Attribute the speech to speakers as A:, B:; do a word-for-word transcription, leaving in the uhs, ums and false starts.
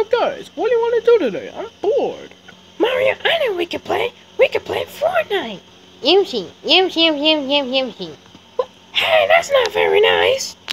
A: up, guys? What do you want to do today? I'm bored.
B: Mario, I know we could play. We could play Fortnite.
C: Yoshi, Yoshi, Yoshi, Yoshi, Yoshi.
B: Hey, that's not very nice.